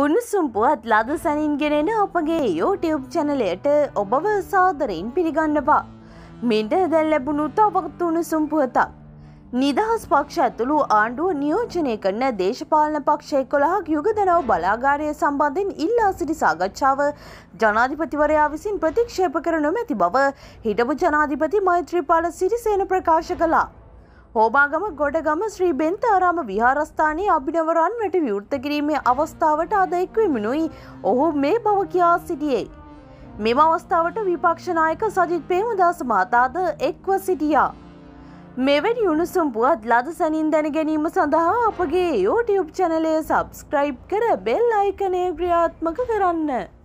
උණුසුම් පුවත් ලද සැනින් ගෙනෙන අපගේ YouTube චැනලයට ඔබව සාදරයෙන් පිළිගන්නවා. මෙන්න දැන් ලැබුණු තවත් උණුසුම් පුවතක්. නිදහස් පක්ෂ ඇතුළු ආණ්ඩුව නියෝජනය කරන දේශපාලන පක්ෂ 11ක යුගදනව බලාගාරය සම්බන්ධයෙන් ඉල්ලා සිටි සාකච්ඡාව ජනාධිපතිවරයා විසින් ප්‍රතික්ෂේප කර නොමැති බව හිටපු ජනාධිපති මෛත්‍රීපාල සිරිසේන ප්‍රකාශ කළා. හෝමාගම ගොඩගම ශ්‍රී බෙන්තාරාම විහාරස්ථානයේ අභිනව රන්වැට විවෘත කිරීමේ අවස්ථාවට අද එක්වෙමිනුයි ඔහු මේ බව කියා සිටියේ. මෙම අවස්ථාවට විපක්ෂ නායක සජිත් ප්‍රේමදාස මහතාද එක්ව සිටියා. මෙවැනි උණුසුම් පුවත් ලද සැනින් දැන ගැනීම සඳහා අපගේ YouTube චැනලය සබ්ස්ක්‍රයිබ් කර බෙල් අයිකනය ක්‍රියාත්මක කරන්න.